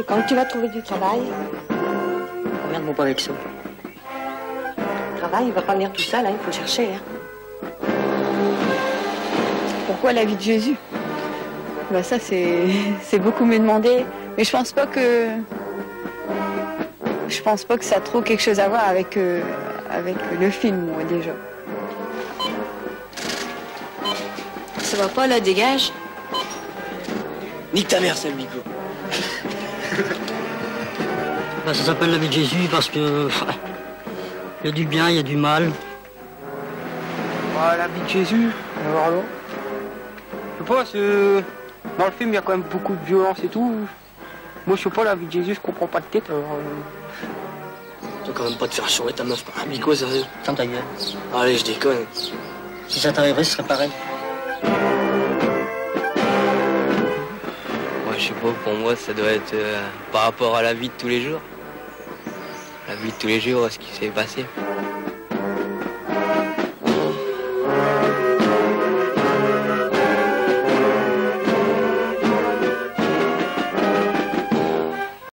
Et quand tu vas trouver du travail, Regarde-moi pas avec ça. le travail, il va pas venir tout seul, hein, il faut chercher. Hein. Pourquoi la vie de Jésus? Ben ça, c'est beaucoup me demander. Mais je pense pas que ça a trop quelque chose à voir avec le film, moi, déjà. Ça va pas, là, dégage. Nique ta mère, sale Nico. Ben, ça s'appelle la vie de Jésus parce que... il y a du bien, il y a du mal. Ah, la vie de Jésus, alors là. Je sais pas, dans le film, il y a quand même beaucoup de violence et tout. Moi, je sais pas, la vie de Jésus, je comprends pas de tête, alors... Tu dois quand même pas te faire chourer ta meuf, quoi. Nico, sérieux. Ferme ta gueule. Allez, je déconne. Si ça t'arriverait, ce serait pareil. Moi, je sais pas, pour moi, ça doit être par rapport à la vie de tous les jours. La vie de tous les jours, ce qui s'est passé.